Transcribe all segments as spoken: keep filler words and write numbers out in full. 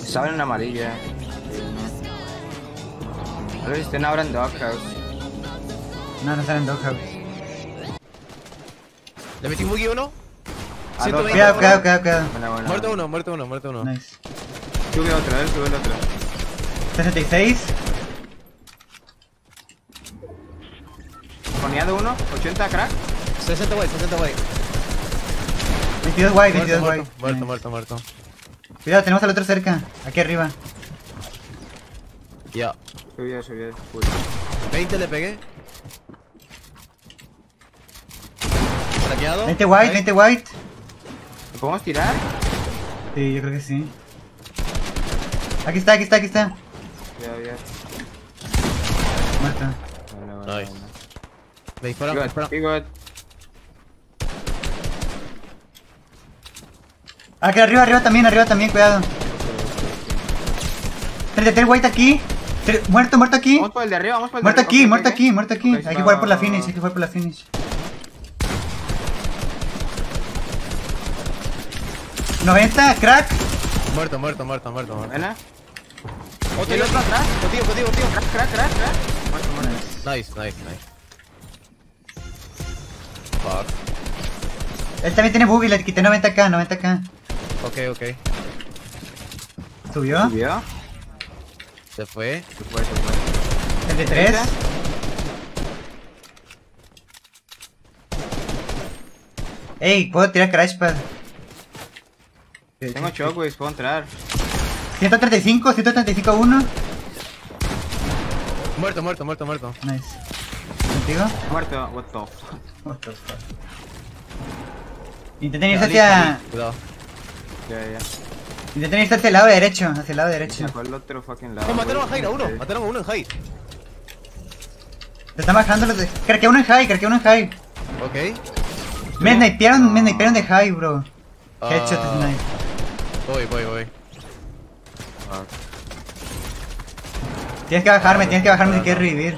Saben en amarilla. A ver si estén ahora en Doghouse. No, no están en Doghouse. Le metí un buggy uno. A ciento veinte. Cuidado, cuidado, cuidado, cuidado. Buena, buena. Muerto uno, muerto uno, muerto uno. Nice. Sube otro, eh, sube el otro. sesenta y seis. Coneado uno, ochenta crack. sesenta white, sesenta white. veintidós white, Muerto, veintidós muerto, white. muerto, Nice. muerto, muerto. Cuidado, tenemos al otro cerca. Aquí arriba. Ya. Subió, subió. Full. veinte le pegué. Traqueado. veinte white, veinte white. ¿Lo podemos tirar? Sí, yo creo que sí. Aquí está, aquí está, aquí está. Ya, ya. Muerto. Buena, buena, Nice. buena. Me disparan, me disparan. Bigot. Ah, que arriba, arriba también, arriba también, cuidado. treinta y tres white aquí. Tre- Muerto, muerto aquí. Vamos por el de arriba, vamos por el de Muerto arriba. aquí, Ok, muerto ok. aquí, muerto aquí. Ok, Hay que va, jugar por la va, finish, va. hay que jugar por la finish. noventa, crack. Muerto, muerto, muerto, muerto, muerto. Buena. Otro ¿Y el otro atrás? Contigo, contigo, contigo. Crack, crack, crack, crack. Muerto, muerto. Nice, nice, nice. Fuck. Él también tiene buggy, le quité noventa k, noventa k. Ok, ok. Subió. ¿Subió? Se fue. Se fue, se fue. treinta y tres. Ey, puedo tirar crashpad. Tengo shockwaves, puedo entrar. ciento treinta y cinco, ciento treinta y cinco a uno. Muerto, muerto, muerto, muerto. Nice. ¿Contigo? Muerto, what the fuck. What the fuck. Intenten irse Ya, listo, hacia... listo. Cuidado. Ya, ya. Intenten irse hacia el lado derecho, hacia el lado derecho. Se fue el otro fucking lado. No, mataron a güey. Jair, a uno. Sí. Mataron a uno en Jair. Se están bajando los de... Craqué uno en high, craqué uno en high. Ok. Me snipearon, me snipearon de high, bro. Ah. Headshot snipe. Voy, voy, voy. Ah, Tienes que bajarme, tienes que bajarme si quieres revivir.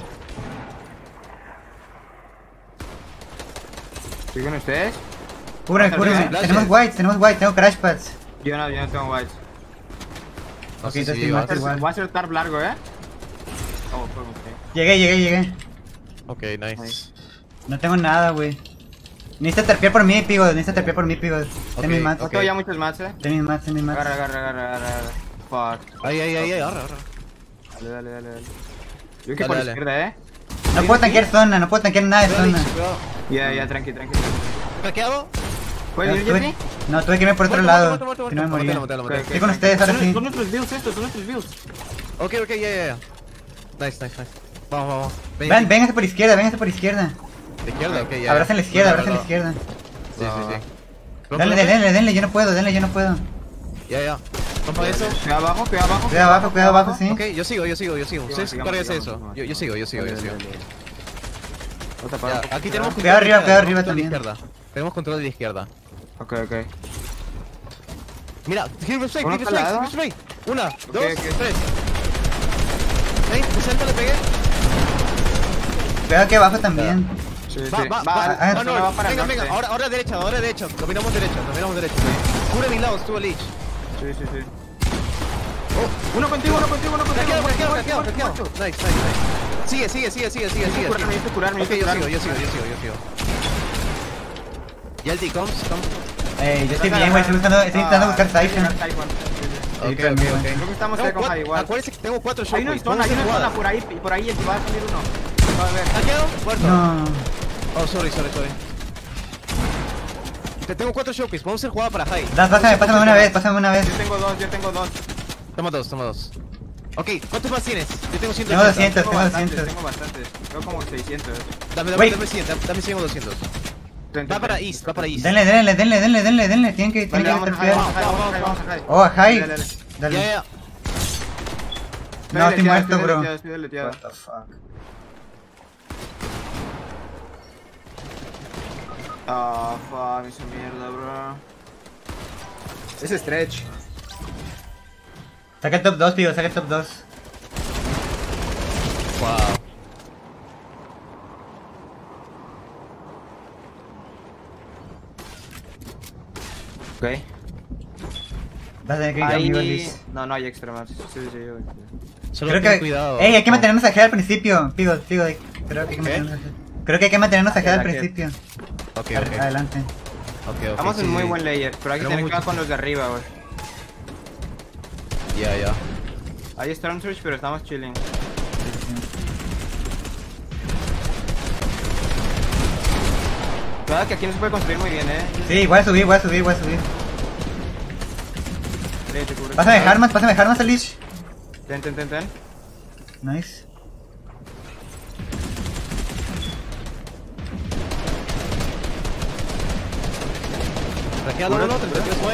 ¿Siguen ustedes? Cúbreme, cúbreme. Flashes. Tenemos whites, tenemos whites, tengo crash pads. Yo no, yo no tengo whites. No Ok, sé entonces si sí, ibas. mata igual. Voy a hacer tarp largo, eh. Oh, fue ok. Llegué, llegué, llegué. Ok, nice. Nice. No tengo nada, güey. Necesitas terpear por mí, pivot. Necesitas terpear por mí, pivot. Ok, Ten mis mats. No ok. tengo ya muchos mats, eh. Ten mis mats, ten mis mats. Agarra, agarra, agarra, agarra, agarra. Fuck. Ahí, ahí, ahí, ahí, agarra, agarra. Dale, dale, dale, dale. Yo que Dale, por dale. izquierda, eh. No puedo tanquear zona, no puedo tanquear nada de Cuidado, zona. Lich, cuidado. Ya, ya, tranqui, tranqui. ¿Craqueado? ¿Puedes ir, tuve- Jesse? No, tuve que irme por otro Muerto, lado. muerto, muerto, Si no me muerto. moría. Matalo, matalo, Ok, matalo. ok, Estoy con ok. ustedes, ahora Son- sí. Son nuestros views estos, son nuestros views. Ok, ok, ya, ya, ya. Nice, nice, nice. Vamos, vamos. Ven, Ven, véngase por izquierda, véngase por izquierda. ¿De izquierda? Ok, ya. Abracen la izquierda, No, no, abracen la no. izquierda. Sí, sí, sí. Dale, dale, dale, denle, yo no puedo, denle, yo no puedo. Ya, ya. Rompa eso. Cuidado abajo, cuidado abajo. Cuidado abajo, cuidado abajo, sí. Ok, yo sigo, yo sigo, yo sigo. Sigamos, Ustedes sigamos, cárguense sigamos, eso. sigamos, Yo, yo sigamos. sigo, yo sigo, yo Dale, sigo. dale, dale. Voy a tapar un Ya, poco. aquí tenemos Cuidado arriba, control de cuidado la arriba izquierda, también. tenemos control de la izquierda. Tenemos control de la izquierda. Ok, ok. Mira, Hero Strike, ¿Uno Hero está al Strike, lado? Hero Strike. Una, dos, ok. tres. Ahí, sesenta le pegué. Cuidado aquí abajo también. Sí, Va, sí. va, Va, va. ah, No, no, no, va para el venga, norte. venga. Ahora, ahora derecha, ahora derecha. Dominamos derecha, dominamos derecha. Cubre mi lado, estuvo Lich. Sí, sí, sí. Oh, uno contigo, uno contigo, uno contigo. Craqueado, Muerto, craqueado, muerto, craqueado, muerto, craqueado. Nice, nice, nice. Sigue, sigue, sigue, sigue, sigue, sigue, Necesito sigue. curarme, necesito curarme, Ok, yo necesito sigo, yo sigo, curarme. yo sigo, yo sigo. Y el T, comes, comes. Ey, yo estoy bien, güey, estoy buscando, estoy intentando buscar Typhon. Ok, pero ok, mira. ok. Creo que estamos Tengo cerca con cuatro- Jai igual. Acuérdense que tengo cuatro Hay una shockwaves. zona, Vamos a hay hacer una zona jugada. por ahí, y por ahí el que va a salir uno. Va a ver. ¿Hackeado? Muerto. No. Oh, sorry, sorry, sorry. Te tengo cuatro shockwaves. Vamos a hacer jugada para High. Das, pásame, pásame una vez, pásame una vez. Yo tengo dos, yo tengo dos. Toma dos, toma dos. Ok, ¿cuántos más tienes? Yo tengo ciento Tengo ochenta. doscientos. Tengo tengo bastantes, doscientos. tengo bastantes. Tengo como seiscientos. Dame, dame, Wait. dame cien, dame, dame cien o doscientos. Va para East, va para East. Denle, denle, denle, denle, denle, denle. Tienen que, Vale, tienen vamos que a Jai, vamos a terpear. Jai, vamos a Jai, vamos a Jai. Oh, a high. Dale, dale. Ya, Dale. ya, ya. No, estoy deleteado, muerto, bro. deleteado, estoy deleteado. What the fuck. Ah, fuck, me hizo mierda, bro. Es stretch. Saca el top dos, tío, saca el top dos. Wow. Ok. Vas a tener que ir conmigo, Ahí... Liz. No, no hay extra más. Sí, sí, sí, güey. Solo Creo ten que... cuidado. Ey, hay que No. mantenernos a G al principio, Pigo, Pigo. Creo que hay que ¿Qué? mantenernos a G. Creo que hay que mantenernos a G al Aquí, aquí. principio. Ok, Ad- ok. Adelante. Ok, ok. Estamos sí, en muy sí. buen layer, pero hay que Tenemos tener cuidado mucho- con los de arriba, güey. Ya, ya. Hay Storm Surge, pero estamos chilling. Cuidado que aquí no se puede construir muy bien, eh. Sí, voy a subir, voy a subir, voy a subir. Sí, te cubres. Pásame Harmas, pásame Harmas a Lich. Ten, ten, ten, ten. Nice. Traqueado uno, treinta y tres güey.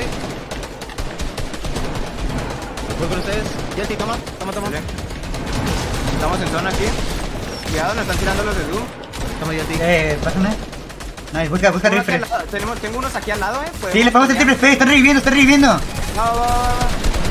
Voy con ustedes. Yeti, toma, toma, toma. Vale. Estamos en zona aquí. Cuidado, nos están tirando los de Doom. Toma, Yeti. Eh, pásame. Nice, busca, busca Tengo, aquí al refresh. lado- tenemos, tengo unos aquí al lado, eh. Sí, le ponemos el triple F, están reviviendo, están reviviendo. Va, va, va, va.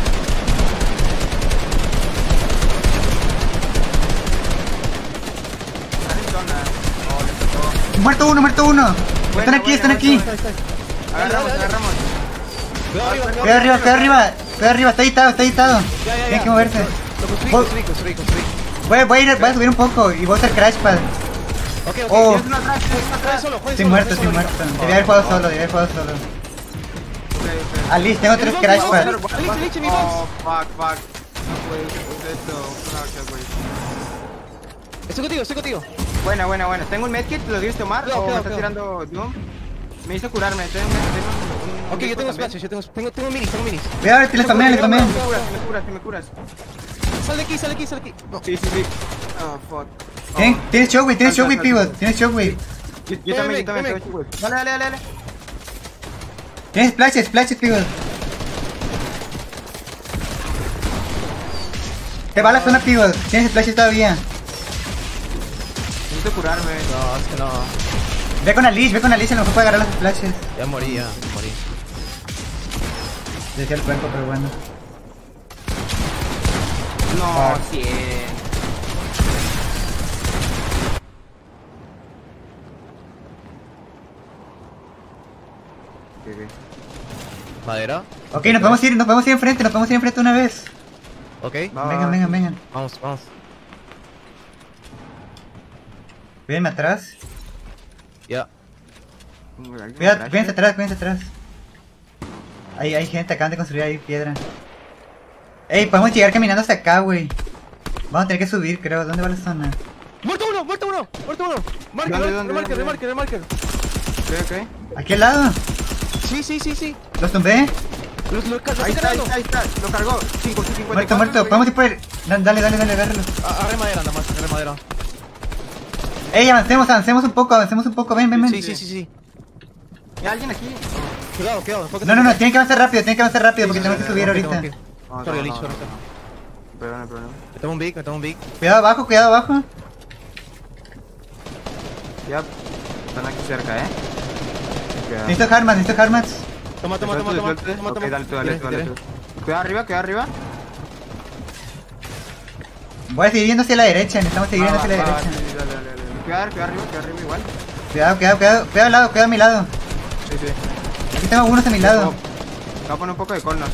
Están en zona. Oh, les tocó. Muerto uno, muerto uno. Bueno, Están aquí, bueno, están aquí. bueno, Agarramos, Dale, dale. agarramos. Cuidado arriba, cuidado Queda arriba, queda arriba, queda arriba, está editado, está editado. Ya, ya, ya. Tiene que moverse. Lo construí, Voy- construí, construí, construí. Voy, voy a ir, voy a subir un poco y voy a usar Crashpad. Ok, ok. Oh. Tienes uno atrás, tienes uno Juega atrás. solo, juega Estoy solo. muerto, juega estoy solo muerto. ahorita. Debía haber jugado solo, debía haber jugado solo. Ok, ok. Ah, Liz, tengo tres Vamos, Crashpad. vamos, Lich, Lich, mi box. Oh, fuck, fuck. No puede ser esto. Fuck, güey. Estoy contigo, estoy contigo. Buena, buena, buena. Tengo un medkit, ¿lo quieres tomar? Cuidado, ¿O me cuidado, estás tirando Doom? Me hizo curarme, tengo, tengo un... Ok, yo tengo splashes, yo tengo, tengo, tengo minis, tengo minis. Cuidado, te les tomé, les tomé. Me curas, me curas, me curas. Sal de aquí, sal de aquí, sal de aquí. No. Sí, sí, sí. Oh, fuck. Tien- Tienes Shockwave, tienes Salta, Shockwave, salta. Pivot, tienes Shockwave. Yo, yo también, yo ven, también. ven. tengo chicos. Dale, dale, dale, dale. Tienes Splashes, Splashes, Pivot. Te va la zona, Pivot. Tienes Splashes todavía. Necesito curarme. No, es que no. Ve con Alice, ve con Alice, a lo mejor puede agarrar las Splashes. Ya morí, ya, morí. Decía el cuerpo, pero bueno. No, cien. Ok, ok. Madera. Ok, nos podemos ir, nos podemos ir enfrente, nos podemos ir enfrente una vez. Ok. Va, va, Vengan, va. vengan, vengan. Vamos, vamos. Cuídenme atrás. Ya. Cuídate, cuídense atrás, cuídense atrás. Hay, hay gente, acaban de construir ahí piedra. Ey, podemos llegar caminando hasta acá, güey. Vamos a tener que subir, creo. ¿Dónde va la zona? ¡Muerto uno! ¡Muerto uno! ¡Muerto uno! Marker, ¿Dónde, dónde, remarker, dónde? remarker, remarker. Ok, ok. Aquí al lado. Sí, sí, sí, sí. Los tumbé. Los, los, los Ahí estoy está, ahí cargando. está, ahí está. Lo cargó. cinco, cincuenta y Muerto, cuatro, muerto. güey. Podemos ir por el... Da- Dale, dale, dale, agárralo. Ah, Agarré madera, nada más, agarré madera. Ey, avancemos, avancemos un poco, avancemos un poco. Ven, ven, ven. Sí, sí, sí, sí. ¿Hay alguien aquí? Cuidado, cuidado. enfócate. No, no, no, tienen que avanzar rápido, tienen que avanzar rápido porque Sí, tenemos sí, que sí, subir tengo ahorita. que- tengo que- No, Sorry, no, Lich, no, sorry. no. Perdón, perdón. Me tomo un big, me tomo un big. Cuidado abajo, cuidado abajo. Ya. Están aquí cerca, eh. Cuidado. Necesito Harmas, necesito Harmas. Toma, toma, ¿Te toma, suelto, toma. te suelto? Toma, Ok, toma. dale tú, dale Tienes, tú, dale tienes. tú. Cuidado arriba, cuidado arriba. Voy a seguir yendo hacia la derecha, necesitamos seguir yendo Va, hacia la va, va, derecha. sí, sí, dale, dale, dale. Cuidado, cuidado arriba, cuidado arriba igual. Cuidado, cuidado, cuidado, cuidado al lado, cuidado a mi lado. Sí, sí. Aquí tengo unos a mi lado. Voy a poner un poco de colnos.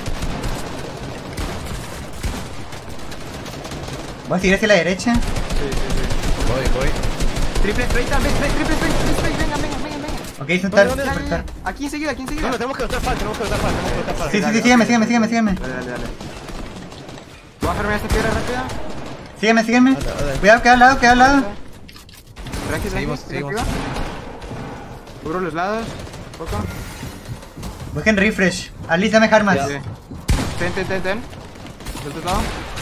Voy a seguir hacia la derecha. Sí, sí, sí. Voy, voy. Triple spray, también, triple spray, triple spray, venga, venga, venga, venga. Ok, es un ¿Dónde, tar. dónde? Ya, super ya, tar. ya. Aquí enseguida, aquí enseguida. No, no, tenemos que botar pal, tenemos que botar pal, tenemos que botar pal. Sí, sí, Dale, sí, sígueme, ok, sígueme, ok, sígueme, ok. sígueme. Dale, dale, dale. ¿Tú vas a farmear esta piedra rápida? Sígueme, sígueme. Dale, dale. Cuidado, cuidado al lado, cuidado al lado. Tranqui, Seguimos, tranqui, seguimos. arriba. Cubro los lados. Poco. Busquen refresh. Alice, dame Harmas. Ya. Sí. Ten, ten, ten, ten. Del otro lado.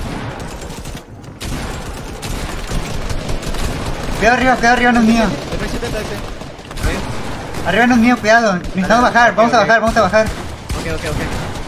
Cuidado arriba, cuidado arriba, no es mío. El Play setenta este. Arriba no es mío, cuidado. Necesitamos Dale, bajar, vamos a ok, ok. bajar, vamos a bajar. Ok, ok, ok.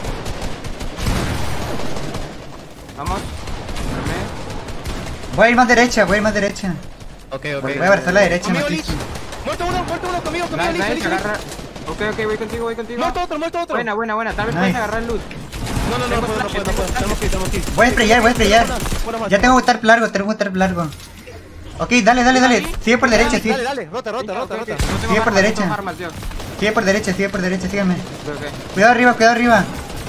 Vamos. Farme. Voy a ir más derecha, voy a ir más derecha. Ok, ok. Voy a abrazar la derecha, Conmigo, Lich. Matías. Muerto uno, muerto uno, conmigo, conmigo, Nice, Lich, nice, Lich, Lich. agarra. Ok, ok, voy contigo, voy contigo. Muerto otro, muerto otro. Buena, buena, buena. Tal vez Nice. puedes agarrar el loot. No, no, no, no puedo, no puedo, no puedo. Tenemos que ir, tenemos que ir. Voy a sprayar, voy a sprayar. Fuera más. Ya tengo que estar largo, tengo que estar largo. Ok, dale, dale, dale. Sigue por derecha, Dale, sigue. dale, dale. Rota, rota, rota, Ok, ok. rota. No tengo Sigue por armas, derecha. no tengo armas, yo. Sigue por derecha, sigue por derecha, sígueme. Ok, ok. Cuidado arriba, cuidado arriba.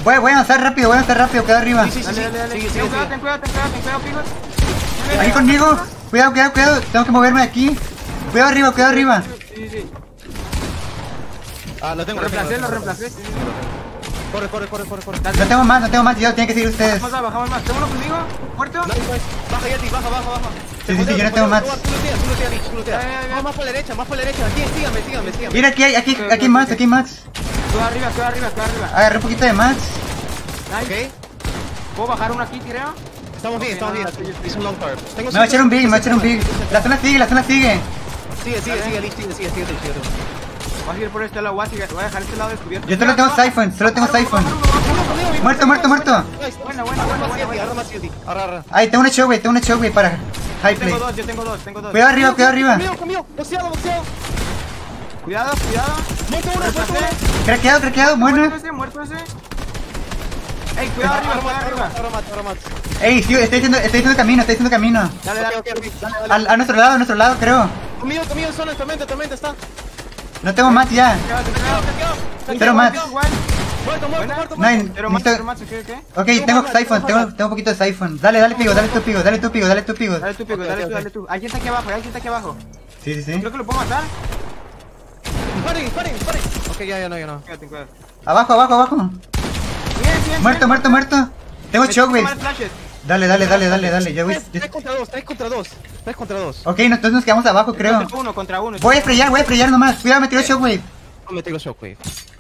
Voy, voy a avanzar rápido, voy a avanzar rápido, queda arriba. Sí, sí, sí, Dale, sí. dale, dale. Sigue, Ten sigue, cuidado, sigue. ten cuidado, ten cuidado, ten cuidado, pigos. Aquí conmigo. Cuidado, cuidado, cuidado. Tengo que moverme de aquí. Cuidado arriba, cuidado arriba. Sí, sí. Ah, lo tengo. Lo lo tengo, reemplacé, lo tengo. reemplacé. Sí, sí. Corre, corre, corre, corre, corre. No tengo más, no tengo más. Yo tienen que seguir ustedes. Bajamos más, bajamos más. ¿Tengo uno conmigo? ¿Muerto? Nice, nice. Baja, Yeti, baja, baja, baja. Sí, sí, sí, yo no tengo más. Tú luteas, tú luteas, Lich, tú luteas. Ya, ya, ya. Vamos más por la derecha, más por la derecha. Aquí, síganme, síganme, síganme. Mira, aquí hay, aquí, aquí más, aquí más. Queda arriba, queda arriba, queda arriba. Agarré un poquito de más. Nice. Ok. ¿Puedo bajar uno aquí, creo? Estamos bien, Ok, estamos bien. nada, sí, sí. Es un long term. Tengo Me voy a echar un big, me voy a echar un big. La zona sigue, la zona sigue. Sigue, sigue, sigue, Lich, sigue, sigue, sigue, sigue. Voy a ir por este lado, voy a seguir- voy a dejar este lado descubierto. Yo solo tengo siphon, solo tengo siphon. Muerto, muerto, muerto. Buena, buena, buena, buena, buena. Agarra más Yeti, agarra, agarra. Ahí, tengo una shockwave, tengo una shockwave para high play. Tengo dos, yo tengo dos, tengo dos. Cuidado arriba, cuidado arriba. Conmigo, conmigo, boxeado, boxeado. Cuidado, cuidado. Muerto uno, muerto uno. Craqueado, craqueado, Muerto bueno. ese, muerto ese. Ey, cuidado arriba, cuidado arriba. Agarra más, agarra más. Ey, sí, estoy haciendo, estoy haciendo camino, estoy haciendo camino. Dale, dale. Ok, ok, ok, dale, dale. Al, a nuestro lado, a nuestro lado, creo. Conmigo, conmigo, zona, tormenta, tormenta, está. No tengo más ya. Quédate, quédate. Cero más. Igual. Muerto, muerto, Buena. muerto, No, muerto. Pero más, necesito- pero más, ¿qué, qué? Ok, tengo siphon, tengo, tengo un poquito de siphon. Dale, dale, pigo, dale tú, pigo, dale tú, pigo, dale tú, pigo. Dale tú, Pico, Ok, dale ok, tú, ok. dale tú. Hay gente aquí abajo, hay gente aquí abajo. Sí, sí, sí. Creo que lo puedo matar. Disparen, disparen, disparen. Ok, ya, ya no, ya no. Quédate, cuidado. Abajo, abajo, abajo. Bien, bien, Muerto, bien. muerto, muerto. Tengo Me tengo que shockwave. tomar flashes. Dale, dale, dale, dale, dale. Yo voy. Tres, tres contra dos, tres contra dos. Tres contra dos. Ok, entonces nos quedamos abajo, creo. Contra uno, contra uno. Voy a estrellar, voy a estrellar nomás. Cuidado, me tiró shockwave. No me tengo shockwave.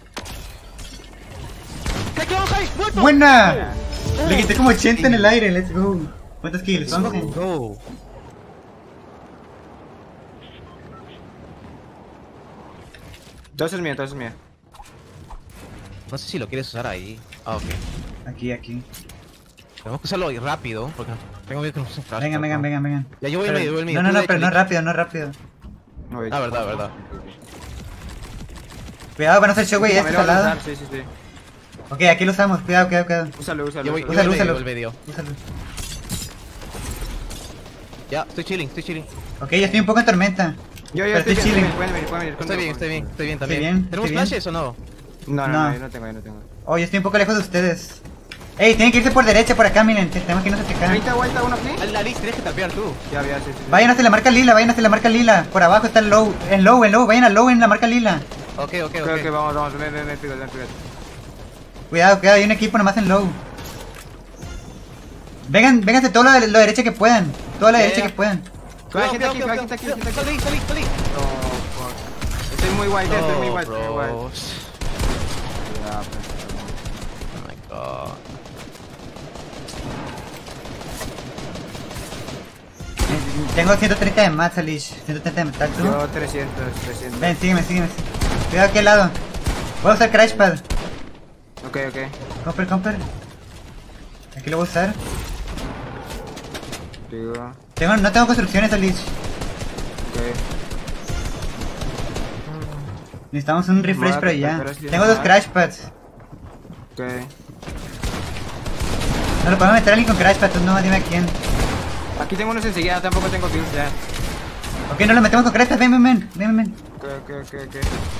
¡Te quedó high! ¡Muerto! Buena. Le quité como ochenta en el aire, let's go. ¿Cuántos kills? Let's once. go. Entonces es mío, entonces es mío. No sé si lo quieres usar ahí. Ah, ok. Aquí, aquí. Tenemos que usarlo rápido, porque tengo miedo que nos usen flash. Vengan, vengan, vengan, vengan. Ya, yo voy al Pero- medio, yo voy al medio. No, no, Tú no, de pero hecho, no Lich. rápido, no rápido. No, voy. Ah, verdad, verdad. Cuidado para no hacer shockwave, Me este lo voy a salado. lanzar, Sí, sí, sí. Ok, aquí lo usamos. Cuidado, cuidado, cuidado. Úsalo, úsalo. Yo voy, yo úsalo. voy al Úsalo, medio, úsalo. yo voy al medio. Úsalo. Ya, estoy chilling, estoy chilling. Ok, yo estoy un poco en tormenta. Yo, yo Pero estoy estoy bien, chilling. pueden venir, pueden venir. Estoy bien, estoy bien, estoy bien también. bien, ¿Tenemos estoy bien. flashes o no? No, no, No. no, yo no tengo, yo no tengo. Oh, yo estoy un poco lejos de ustedes. Ey, tienen que irse por derecha, por acá, miren. Tenemos que irnos hacia acá. ¿Ahorita vuelta uno aquí? Al la Lich, tienes que tapear tú. Ya, ya, sí, sí. sí. Vayan hacia la marca lila, vayan hacia la marca lila. Por abajo está el low. En low, en low, vayan al low en la marca lila. Ok, ok, Ok, ok, ok. vamos, vamos. Ven, ven, ven, Pico, ven, Pico. Cuidado, cuidado, hay un equipo nomás en low. Vengan, vénganse todo lo de la derecha que puedan. Toda la Ya, derecha ya. que puedan. Hay gente aquí, hay gente aquí, hay gente aquí. Salí, salí, salí. No, fuck. Estoy muy white, estoy muy No, white, estoy muy white. bro. Ya, pues. Oh my god. Eh, Tengo ciento treinta de mats, Alish. ciento treinta de metal, ¿tú? Yo trescientos, trescientos. Ven, sígueme, sígueme. Cuidado aquí al lado. Voy a usar Crashpad. Ok, ok. Comper, comper. Aquí lo voy a usar. Digo, Tengo, no tengo construcciones, Alish. ok. Necesitamos un refresh Voy a para allá. tratar así de Tengo dos nada. Crashpads. Ok. No lo podemos meter a alguien con Crashpad, tú no, dime a quién. Aquí tengo unos enseguida, tampoco tengo kills ya. Ok, no lo metemos con Crashpad, ven, ven, ven. Ven, ven. Ok, ok, ok, ok.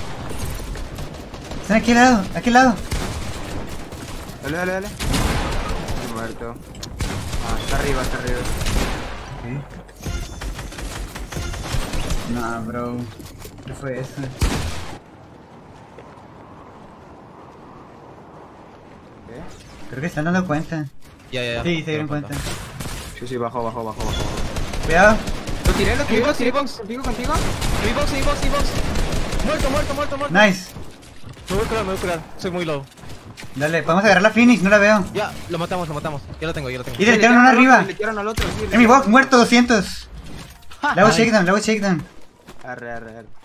Están aquí al lado, aquí al lado. Dale, dale, dale. Estoy muerto. Ah, está arriba, está arriba. No, bro. ¿Qué fue eso? ¿Qué? Creo que están dando cuenta. Ya, ya, ya. Sí, se dieron cuenta. Sí, sí, bajo, bajo, bajo, bajo. Cuidado. Lo tiré, lo tiré, lo box, tiré. box. ¿Contigo, contigo? Mi box, mi box, mi box. Muerto, muerto, muerto, muerto. Nice. Me voy a curar, me voy a curar. Soy muy low. Dale, podemos agarrar la Phoenix, no la veo. Ya, lo matamos, lo matamos. Ya lo tengo, ya lo tengo. Y le tiraron uno al otro, arriba. Le tiraron al otro, sí. En mi box, muerto, doscientos. Le hago shakedown, le hago shakedown. Arre, arre, arre.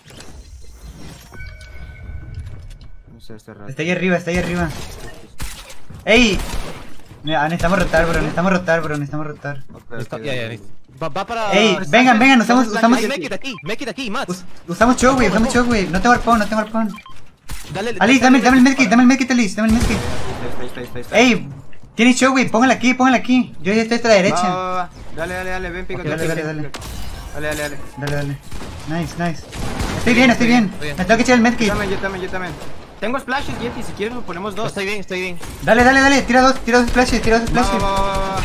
No sé, este rato. Está ahí arriba, está ahí arriba. ¡Ey! Mira, necesitamos rotar, bro, necesitamos rotar, bro, necesitamos rotar. Ok, Está- ok, ya, ya, ok. listo. Va, va para... ¡Ey! Vengan, vengan, usamos, usamos, Ay, make it aquí, make it aquí, Mats. us- usamos shockwave, usamos shockwave. No tengo arpón, no tengo arpón. Dale, Alice, dame, dame el medkit, dame el medkit, Alice, dame el medkit. Está, está, está, está. ¡Ey! Tiene shockwave, póngala aquí, póngala aquí. Yo ya estoy hasta la Va, derecha. va, va. Dale, dale, dale, ven, pico. Ok, dale, dale, dale. Dale, dale, dale. Dale, dale. Nice, nice. Estoy bien, estoy bien. bien. Me tengo que echar el medkit. Yo también, yo también, yo también. Tengo splashes, Yeti, si quieres nos ponemos dos. Estoy bien, estoy bien. Dale, dale, dale, tira dos, tira dos splashes, tira dos Va, splashes. va, va, va, va.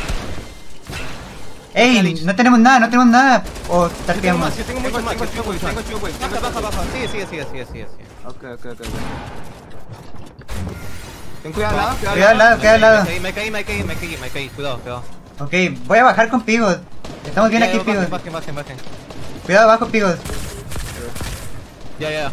Ey, no tenemos nada, no tenemos nada. O Yo tengo tarteamos. más, yo tengo mucho más. Tengo yo tengo shockwave, mucho tengo más. shockwave, tengo Baja, baja, shockwave. baja. Sigue, sigue, sigue, sigue, sigue, sigue. Ok, ok, ok, ok. Ten cuidado al lado, cuidado Cuidado al lado, cuidado al lado. Me caí, me caí, me caí, me caí. Cuidado, cuidado. Ok, voy a bajar con Pigos. Estamos bien Ya, aquí, ya, Pigos. bajen, bajen, bajen, bajen. Cuidado abajo, Pigos. Ya, ya.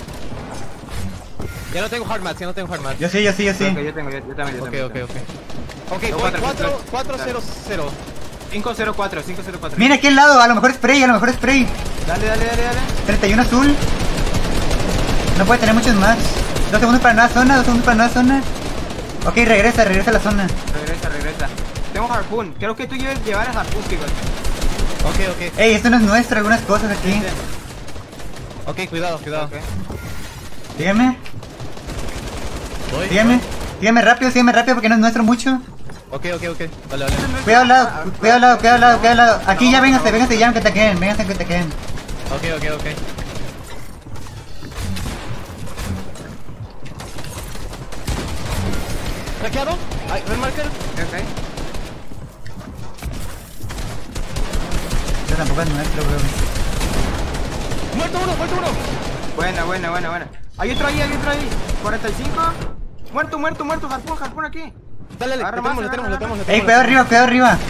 Ya no tengo hard mats, ya no tengo hard mats. Yo sí, yo sí, yo sí. Ok, yo tengo, yo, yo también, yo Ok, también. ok, yo ok. también. Ok, Tengo voy cuatro, cuatro, cuatro, cuatro, cero, cero. cinco cero cuatro, cinco cero cuatro. Mira aquí al lado, a lo mejor spray, a lo mejor spray. Dale, dale, dale, dale. treinta y uno azul. No puede tener muchos más. Dos segundos para nueva zona, dos segundos para nueva zona. Ok, regresa, regresa a la zona. Regresa, regresa. Tengo harpoon. Creo que tú debes llevar el harpoon, chicos. Ok, ok. Ey, esto no es nuestro, algunas cosas aquí. Ok, cuidado, cuidado. Ok. Dígame, Voy. dígame. Dígame rápido, sígueme rápido porque no es nuestro mucho. Ok, ok, ok. Vale, vale. Cuidado al lado, cuidado al lado, cuidado al lado, cuidado al lado. Aquí ya, véngase, véngase ya, que te queden, véngase que te queden. Ok, ok, ok. ¿Hackeado? Ay, ¿red marker? Ok. Esto tampoco es nuestro, bro. ¡Muerto uno, muerto uno! Buena, buena, buena, buena. Hay otro ahí, hay otro ahí. cuarenta y cinco. Muerto, muerto, muerto. Harpoon, harpoon aquí. Dale, dale, Agarra lo más, tenemos, lo tenemos, lo agarra tenemos, lo Ey, tenemos. cuidado arriba, cuidado arriba.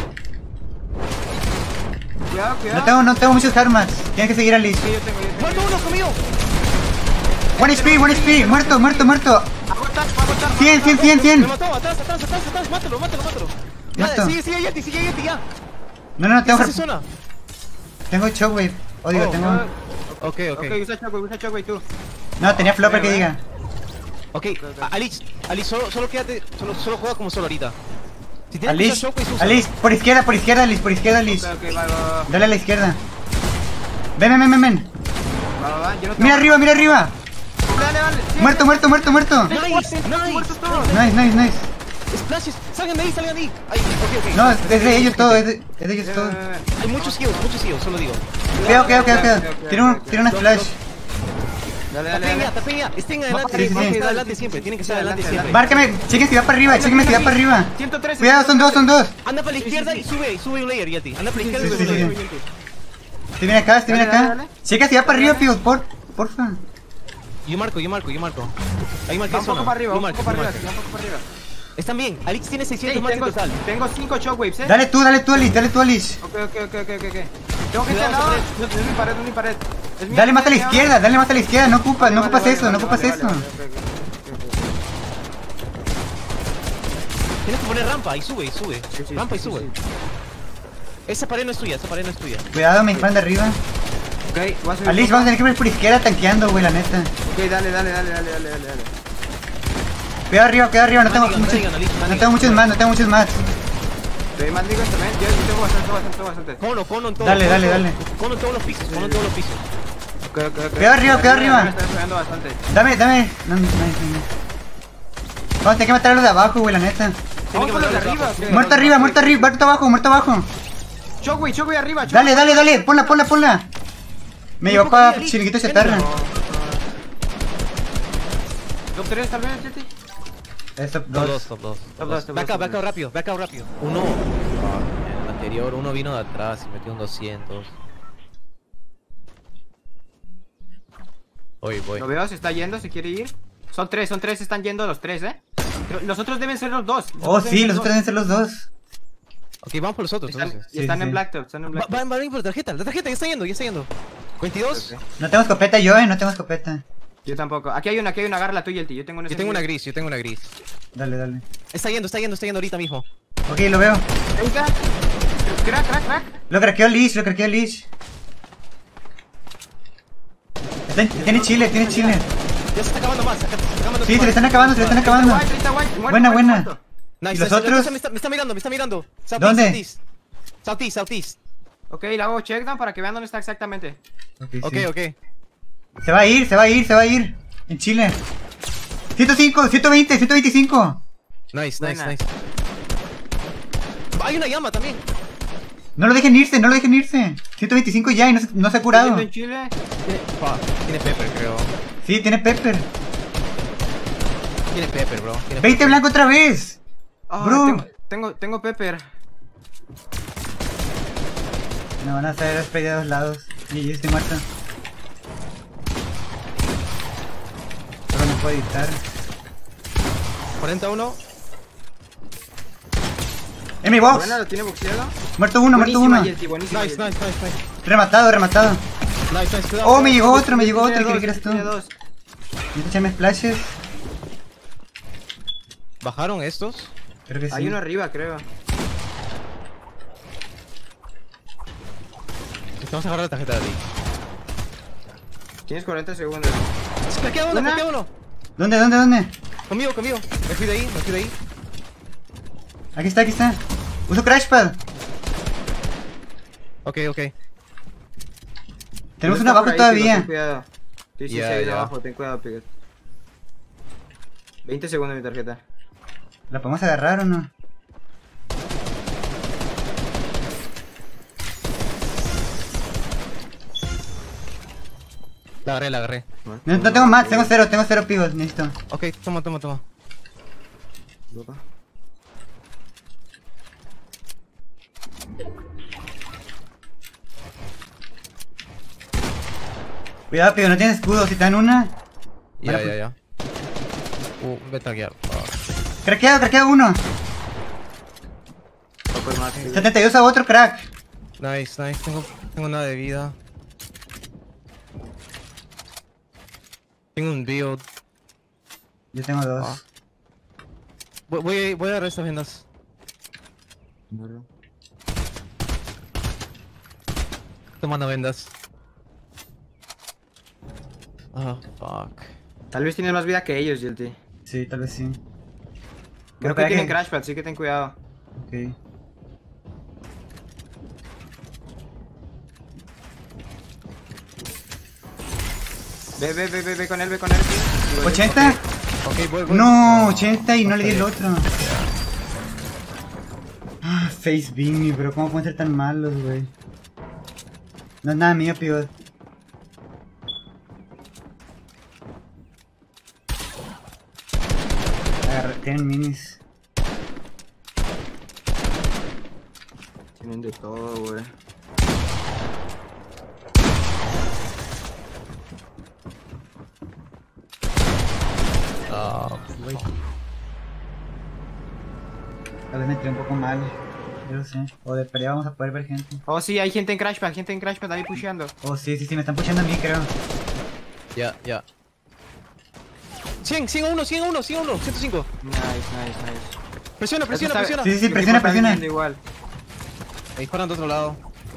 Cuidado, cuidado. No tengo, no tengo muchos armas. Tienes que seguir a Liz. Sí, yo tengo, yo tengo. ¡Muerto uno conmigo! One H P, one H P, muerto, muerto, muerto. Aguantar, aguantar. cien, cien, cien, Me cien. mató, atrás, atrás, atrás, atrás, mátalo, mátalo, mátalo. Ya, Muerto. sigue, sigue Yeti, sigue Yeti, ya. No, no, no, tengo, ¿Qué es esa zona? tengo shockwave. O digo, Oh, tengo. Ok, ok. Ok, usa shockwave, usa shockwave tú. No, tenía flopper que diga. Ok, Alice, Alice, solo, solo quédate, solo, solo juega como solo ahorita. Si tienes que Alice, usar shockwave, usa. Alice, por izquierda, por izquierda, Alice, por izquierda, Alice. Ok, ok, va, va, va. Dale a la izquierda. Ven, ven, ven, ven, ven. Va, va, va. Yo no tengo- Mira arriba, mira arriba. Dale, dale. Sí, Muerto, muerto, muerto, muerto. Nice, nice. Muertos todos. Nice, nice, nice. Splashes, salgan de ahí, salgan de ahí. Ay, ok, ok. No, es de ellos todo, es de, es de ellos Eh, todo. eh, eh. Hay muchos heals, muchos heals, solo digo. Cuidado, cuidado, cuidado, cuidado. ok, ok, Tiene un, ok. tiene una splash. Dale, dale, Tapen ya, dale. tapen ya. Estén adelante, Sí, sí, tienen que sí. estar adelante siempre, tienen que estar adelante Adelante, siempre. Márcame, chequen si va para arriba, chequen si va para arriba. ciento trece. Cuidado, son dos, son dos. Anda para la izquierda y sube, sube un layer, Yeti. Anda para la izquierda y sí, sube un sí, layer. sí. Estoy bien acá, estoy bien Dale, acá. dale, dale. Checa si va para arriba, pigos, por, porfa. Yo marco, yo marco, yo marco. Ahí marqué Va un zona. poco para arriba, Yo un marco, poco para yo arriba, marco. sí, un poco para arriba. Están bien, Alex tiene Sí, seiscientos más en tengo, total. tengo cinco shockwaves, eh. Dale tú, dale tú, Alice, dale tú, Alice. Ok, ok, ok, ok, ok. Tengo que Cuidado, estar al lado. pared. No, no es mi pared, no es mi pared. Es mi Dale más a la pared, izquierda, dale más a la izquierda, no ocupas, no Vale, ocupas vale, eso, vale, no ocupas vale, eso. vale, vale, ok, ok, ok, Tienes que poner rampa y sube, y sube. Sí, sí, Rampa y sí, sube. sí, Esa pared no es tuya, esa pared no es tuya. Cuidado, me disparan de arriba. ok. Ok, voy a subir Alice, un vamos a tener que ir por izquierda tanqueando, güey, la neta. poco. Ok, dale, dale, dale, dale, dale, dale, dale. Cuidado arriba, cuidado arriba, no tengo Mandigan, muchos, mandigan, Alice, no mandigan. tengo muchos más, no tengo muchos más. Te más digo también. Yo yo tengo bastante, bastante, bastante. Cono, cono en todo. Dale, cono dale, en todo. dale. Cono en todos los pisos, cono en todos los pisos. Ok, ok, ok. Cuidado arriba, cuidado arriba. Me está pegando bastante. Dame, dame. No, no, no, no. Vamos a tener que matar a los de abajo, güey, la neta. Vamos por los de matarlos arriba. abajo. ok. Muerto arriba, muerto arriba, muerto abajo, muerto abajo. Shockwave, shockwave arriba. Dale, dale, dale, ponla, ponla, ponla. Me llevó para chiringuito chatarra. Top tres tal vez, Yeti. Es top Top dos. dos, top dos. Top dos, top Back dos, up, back top up rápido, back up rápido. Uno. Ah, el anterior, uno vino de atrás y metió un doscientos. Voy, voy. Lo veo, se está yendo, se quiere ir. Son tres, son tres, se están yendo los tres, eh. Pero los otros deben ser los dos. Los Oh, otros deben sí, ser los dos. otros deben ser los dos. Ok, vamos por los otros Están, entonces. y Sí, están sí, en sí. Blacktop, están en Va, Blacktop. va, va a venir por la tarjeta, la tarjeta ya está yendo, ya está yendo. veintidós. Ok. No tengo escopeta yo, eh, no tengo escopeta. Yo tampoco. Aquí hay una, aquí hay una, agarra la tuya, el tío. Yo tengo una. Yo tengo una gris, yo tengo una gris. Dale, dale. Está yendo, está yendo, está yendo ahorita mismo. Ok, lo veo. Venga. Crack, crack, crack. Lo craqueó Lich, lo craqueó Lich. Está en- Tiene chile, tiene chile. Ya se está acabando más, se está acabando Sí, se le están acabando, se le están acabando. White, treinta white, muerto, Buena, muerto, buena. muerto. Nice, ¿Y los nice, otros? Me está, me está mirando, me está mirando. Southeast, ¿Dónde? Southeast, southeast, southeast. Ok, le hago checkdown para que vean dónde está exactamente. Ok, Ok, sí. ok. Se va a ir, se va a ir, se va a ir. En Chile. ciento cinco, ciento veinte, ciento veinticinco. Nice, nice, Buena. nice. Hay una llama también. No lo dejen irse, no lo dejen irse. ciento veinticinco ya y no se, no se ha curado. Yendo en Chile. Tiene, pa, tiene pepper, creo. Sí, tiene Pepper. Tiene pepper, bro. Tiene veinte pepper. blanco otra vez. Ah, Bro. Tengo, tengo, tengo pepper. Me van a hacer spray de dos lados. Y yo estoy muerto. Pero no puedo editar. cuarenta y uno. ¡En mi box! Buena, lo tiene boxeado. Muerto uno, muerto Buenísima, uno. Yelty, buenísima, Nice, Yelty. nice, nice, nice. Rematado, rematado. Nice, nice, cuidado. Oh, me llegó otro, me llegó Tiene otro. dos, ¿Qué crees tú? tiene dos. Necesito echarme splashes. ¿Bajaron estos? Creo que sí. Hay uno arriba, creo. Vamos a agarrar la tarjeta de ti. Tienes cuarenta segundos. Me queda uno, ¿Una? me queda uno. ¿Dónde, dónde, dónde? Conmigo, conmigo. Me fui de ahí, me fui de ahí. Aquí está, aquí está. Uso crashpad. Ok, ok. Tenemos Está uno por abajo ahí, todavía. Pigot, ten cuidado. Sí, sí, Ya, sí, hay uno ya. abajo, ten cuidado, Pigot. veinte segundos mi tarjeta. ¿La podemos agarrar o no? La agarré, la agarré. No, no tengo más, tengo cero, tengo cero pivos, necesito. Ok, toma, toma, toma. Cuidado, pivo, no tienes escudo, si te dan una. Ya, Vale, ya, ya. Uh, me taguear. Craqueado, craqueado uno. Poco más, Pigot. setenta y dos a otro crack. Nice, nice. Tengo, tengo nada de vida. Tengo un build. Yo tengo dos. Ah. Voy, voy, voy a agarrar estas vendas. Tomando vendas. Ah, fuck. Tal vez tiene más vida que ellos, Yelty. Sí, tal vez sí. Creo Pero que para tienen que- crashpad, sí que ten cuidado. Ok. Ve, ve, ve, ve, ve con él, ve con él. tío. ¿ochenta? Ok, voy, voy. No, ochenta y no le di el Ok. otro. Ah, face beam, bro, ¿cómo pueden ser tan malos, güey? No es nada mío, pivot. Agarra- Tienen minis. Tienen de todo, güey. Ah, güey. Tal vez me entré un poco mal. Yo lo sé. O de pelea vamos a poder ver gente. Oh, sí, hay gente en crashpad, gente en crashpad ahí pusheando. Oh, sí, sí, sí, me están pushando a mí, creo. Ya, ya. cien, cien a uno, cien a uno, cien a uno, ciento cinco. Nice, nice, nice. Presiona, presiona, Está- presiona. Sí, sí, sí, El presiona, equipo está presiona. viniendo igual. Me disparan de otro lado.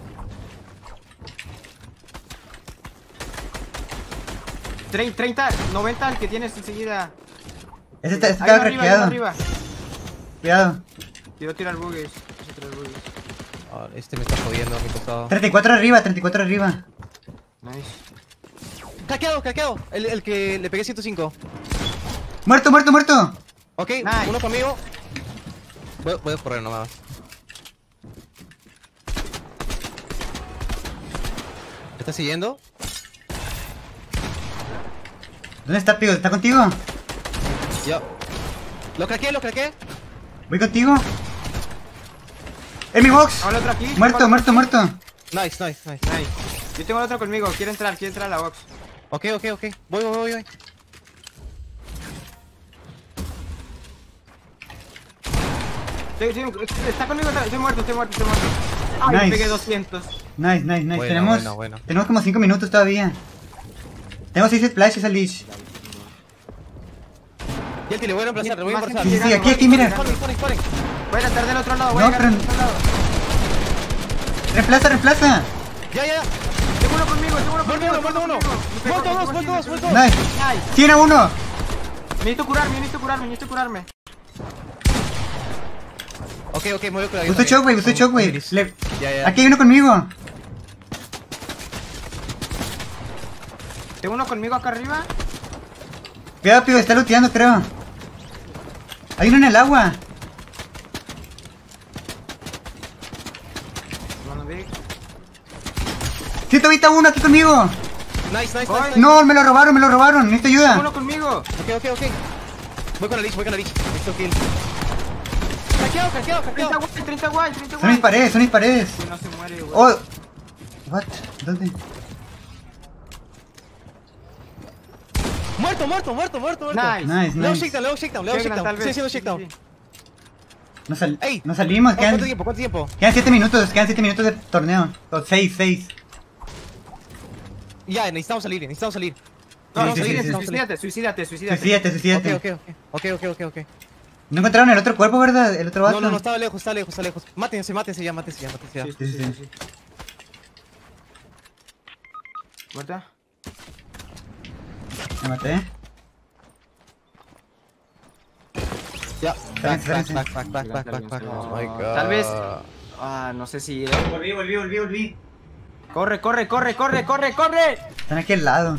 Tre- treinta, noventa el que tienes enseguida. Ese está, ese Hay estaba uno arriba, hay uno craqueado. arriba. Cuidado. Tiro tirar buggies. Ese tirar buggies. Ah, este me está jodiendo a mi costado. treinta y cuatro arriba, treinta y cuatro arriba. Nice. Craqueado, craqueado. El, el que le pegué ciento cinco. Muerto, muerto, muerto. Ok, Nice. uno conmigo. Voy, voy a correr nomás. ¿Me está siguiendo? ¿Dónde está, pivot? ¿Está contigo? Ya. Lo craqueé, lo craqueé. Voy contigo. ¡En mi box! Tengo el otro aquí. Muerto, tengo el muerto, muerto. Nice, nice, nice. otro- Nice. Yo tengo el otro conmigo. Quiere entrar, quiere entrar a la box. Ok, ok, ok. Voy, voy, voy, voy. Estoy- estoy- está conmigo, está- estoy muerto, estoy muerto, estoy muerto. Ay, Nice. me pegué doscientos. Nice, nice, nice. Bueno, tenemos, bueno, bueno. tenemos como cinco minutos todavía. Tengo seis splashes al leash. Yelty, le voy a reemplazar, le voy a Más reemplazar. Sí, sí, sí, llegando, aquí, aquí, mira. Disparen, disparen, disparen. Voy a tratar del otro lado, voy No, a llegar del pero- otro lado. Reemplaza, reemplaza. Ya, ya, ya. Tengo uno conmigo, tengo uno Muerto conmigo. uno, muerto tengo uno. conmigo. Me pegó, Muerto me dos, pegó muerto dos, cien, muerto me dos. Nice. pegó. Nice. cien a uno. Necesito curarme, necesito curarme, necesito curarme. Ok, ok, me voy a curar. yo Usó también. shockwave, usó Con- shockwave. con Iris. Le- Ya, ya. Aquí hay uno conmigo. Tengo uno conmigo acá arriba. Cuidado, pivo, está looteando, creo. Hay uno en el agua. Mano, ve. ciento veinte a uno aquí conmigo. Nice, nice, Voy. nice. nice. No, me lo robaron, me lo robaron. Necesito Tengo ayuda. uno conmigo. Ok, ok, ok. Voy con la Lich, voy con la Lich. Listo, kill. Caqueado, caqueado, treinta caqueado. guay, treinta guay, treinta Son mis guay. paredes, son mis paredes. Si no se muere, güey. Oh. What? ¿Dónde? Muerto, muerto, muerto, muerto, muerto. Nice. Nice, Leo nice. shakedown, Leo shakedown, Leo Shakedown, tal shakedown. vez. Estoy haciendo Sí, shakedown. sí, sí. Nos, sal Ey. nos salimos, ¿Cuánto quedan, tiempo? ¿Cuánto tiempo? quedan siete minutos, quedan siete minutos de torneo. O seis, seis. Ya, necesitamos salir, necesitamos salir. No, Sí, no, sí, sí, sí. suicídate, suicídate, suicídate, suicídate. Suicídate, suicídate. Ok, ok, ok, ok, ok, ok. No encontraron el otro cuerpo, ¿verdad? El otro vato. No, no, no, estaba lejos, está lejos, está lejos. Mátense, mátense ya, mátense ya, mátense ya. Sí, Sí, sí, sí. ¿Muerta? Me maté. Ya. Back, back, Espérense, back, back, back, back, back, back. Oh my god. Tal vez. Ah, no sé si. Volví, volví, volví, volví. Corre, corre, corre, corre, corre, corre. Están aquí al lado.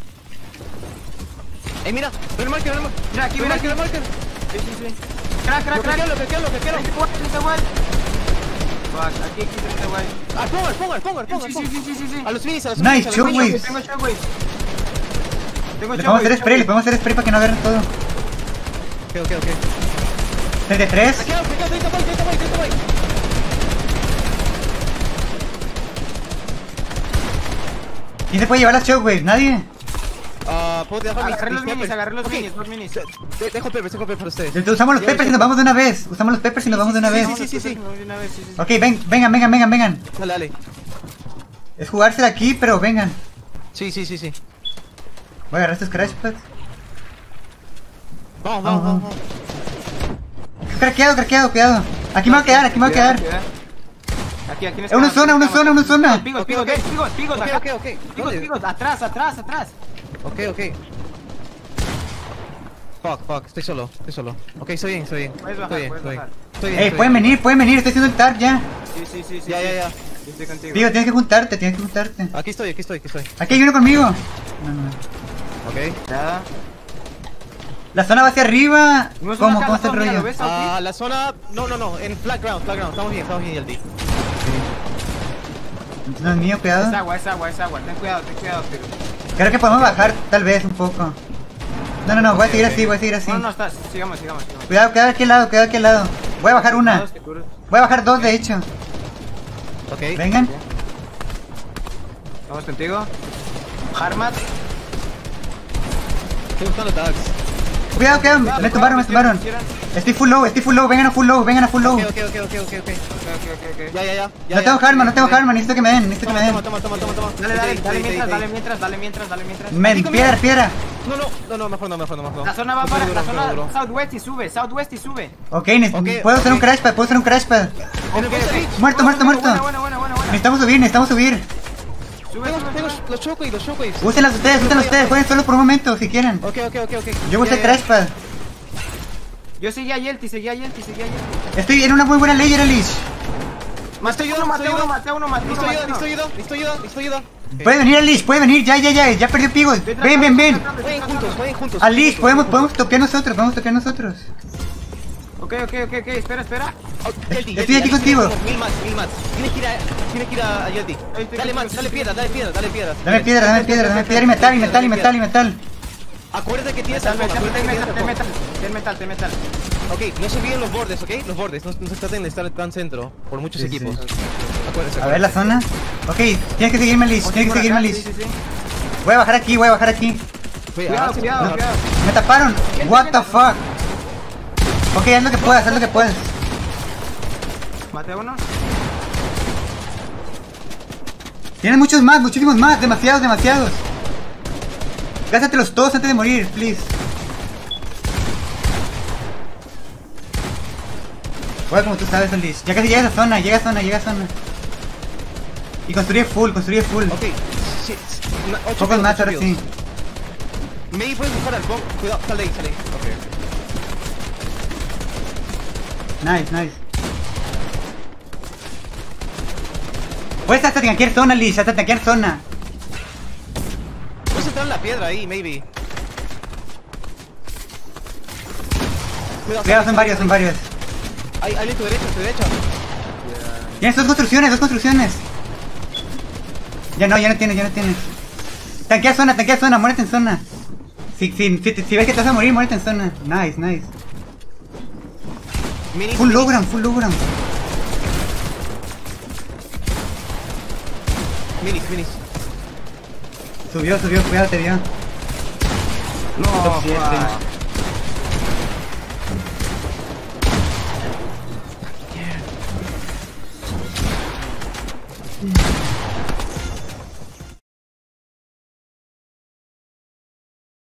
Ey, mira, ven el marker, ven el marker. Mira, aquí, Ven mira, el aquí. marker, ven el marker. Sí, sí, sí. Crack, crack, Lo que crack. quiero, lo que quiero, lo que quiero. treinta guay, treinta guay. Fuck, aquí, aquí, treinta guay. Al pongo, al pongo, al pongo, al pongo. Sí, sí, sí, sí, sí, sí. A los minis, a los Nice, minis, a los shoot, minis. güey. Tengo shockwave. Tengo Le podemos hacer spray, le shockwave. podemos hacer spray para que no agarren todo. Ok, ok, ok. treinta y tres. Me quedo, me quedo, treinta boy, treinta boy, treinta boy. ¿Quién se puede llevar las shockwaves? ¿Nadie? Ah, puedo dejar mis- Agarré los mis minis, peppers. agarré los Ok, minis, los minis. de- de- Dejo peppers, dejo peppers para ustedes. Entonces, usamos los peppers y nos vamos de una vez. Usamos los peppers y nos vamos de una vez. sí, sí, sí, sí. De una vez, sí, sí, sí. Ok, ven, vengan, vengan, vengan, vengan. Dale, dale. Es jugársela aquí, pero vengan. Sí, sí, sí, sí. Voy a agarrar estos crash pads. Vamos, vamos, Vamos, vamos. vamos. Craqueado, craqueado, cuidado. Aquí me voy a quedar, aquí me voy a Cuidado, quedar. cuidado. Aquí, aquí nos Es una quedamos, zona, una aquí zona, una estamos. zona. Pigos, Ok, pigos, ok. ves, pigos, pigos, Ok, acá. ok, ok. Pigos, ¿Dónde? pigos, atrás, atrás, atrás. Ok, ok. Fuck, fuck, estoy solo, estoy solo. Ok, estoy bien, estoy bien. Puedes bajar, Estoy bien, puedes estoy bien. bajar. Estoy bien. Ey, estoy pueden bien. venir, pueden venir. Estoy haciendo el tag ya. Sí, sí, sí, sí. Ya, sí. ya, ya. Yo estoy contigo. Pigo, tienes que juntarte, tienes que juntarte. Aquí estoy, aquí estoy, aquí estoy. Aquí hay uno conmigo. No, no. Ok. Ya. La zona va hacia arriba. Vimos ¿Cómo? una ¿Cómo casa, está el mira, ¿lo rollo? ves? Ah, la zona. No, no, no. En flat ground, flat ground. Estamos bien, estamos bien, Yaldi. No es mío, Es cuidado. agua, es agua, es agua. Ten cuidado, ten cuidado, pero. Creo que podemos bajar tal vez un poco. No, no, no, voy a Ok, seguir ok. así, voy a seguir así. No, no, está. Sigamos, sigamos, sigamos. Cuidado, cuidado aquí al lado, cuidado aquí al lado. Voy a bajar una. Todos seguros. Voy a bajar dos, de hecho. Ok. Vengan. Vamos contigo. Harmat. Estoy buscando tags. Cuidado, cuidado, me tumbaron, me tumbaron. Estoy full low, estoy full low, vengan a full low, vengan a full low. Ok, ok, ok, ok, ok, ok. Ok, ok, ok, ok. Ya, ya, ya. ya, No tengo ya. harma, no tengo harma, necesito que me den, necesito que Toma, me toma, den. toma, toma, toma, toma. Dale, dale, Ahí, dale ahí, mientras, ahí, dale ahí. mientras, dale mientras, dale mientras. Men, Aquí piedra, piedra. No, no, no, no, mejor no, mejor no, mejor no. La zona va No, para duro, la duro, zona duro. southwest y sube, southwest y sube. Ok, ne- Ok, puedo hacer un ok. crash pad, puedo hacer un crash pad. En el Ok, boss ok. Lich. Muerto, muerto, Buena, muerto. Buena, buena, buena, buena. Necesitamos subir, necesitamos subir. Sube, Tengo, sube, tengo sube. los shockwaves, los shockwaves. Úsenlas ustedes, úsenlas ustedes, jueguen solo por un momento si quieren. Ok, ok, ok, ok. Yo usé Ya, ya, crash pad. Yo seguía a Yelty, seguía a Yelty, seguía a Yelty. Estoy en una muy buena layer, Alice. Maté ayuda, uno, maté necesito uno, ayuda. maté uno, maté uno, Listo ayuda, maté listo uno. ayuda, listo ayuda, listo ayuda. Puede venir Alice, puede venir, ya, ya, ya, ya perdió pigos. Estoy Ven, ven, ven. tratando, estoy Vayan tratando. juntos, vayan juntos. Alice, podemos, podemos toquear nosotros, podemos toquear nosotros. Ok, ok, ok, ok, espera, espera. Oh, Yelty, Estoy Yelty, aquí Alice, contigo. tienes como Mil más, mil más. Tienes que ir a, tienes que ir a, a Yelty. Ahí estoy Dale contigo, más, dale sí, piedra, dale piedra, dale piedra. Dame piedra, dame piedra, dame piedra y metal, y metal, y metal, y metal. Acuérdate que tienes Metal, alcohol, metal, acuérdate que metal, tienes metal, alcohol. metal, metal, metal, metal. Ok, no se olviden los bordes, ok, los bordes, no, no se traten de estar tan centro por muchos Sí, sí. equipos. Acuérdense. A ver la zona. Ok, tienes que seguirme, Alice, tienes que seguirme, Sí, Alice. sí, sí. Voy a bajar aquí, voy a bajar aquí. Cuidado, cuidado, cuidado. Me taparon. What the fuck. Ok, haz lo que puedas, haz lo que puedas. Maté a uno. Tienes muchos más, muchísimos más, demasiados, demasiados. Gástatelos todos antes de morir, please. Juega como tú sabes, Alice. Ya casi llega a esa zona, llega a zona, llega a zona. Y construye full, construye full. Ok, sí, sí, na- ocho Pocos kills, más ocho ahora sí. kills. Maybe puedes buscar al bomb. Cuidado, sal de ahí, sal de ahí. Ok. Nice, nice. Puedes hasta tanquear zona, Alice, hasta tanquear zona. Puedes entrar en la piedra ahí, maybe. Cuidado, Cuidado, sal son de ahí, varios, sal son de ahí. varios. Ahí, ahí, a tu derecha, a tu derecha. Tienes dos construcciones, dos construcciones. Ya no, ya no tienes, ya no tienes. Tanquea zona, tanquea zona, muérete en zona. Si, si, si, si ves que te vas a morir, muérete en zona. Nice, nice. Mini, Full logran, full logran. Minis, minis. Subió, subió, cuidado, te vio. No, Top siete. fuck.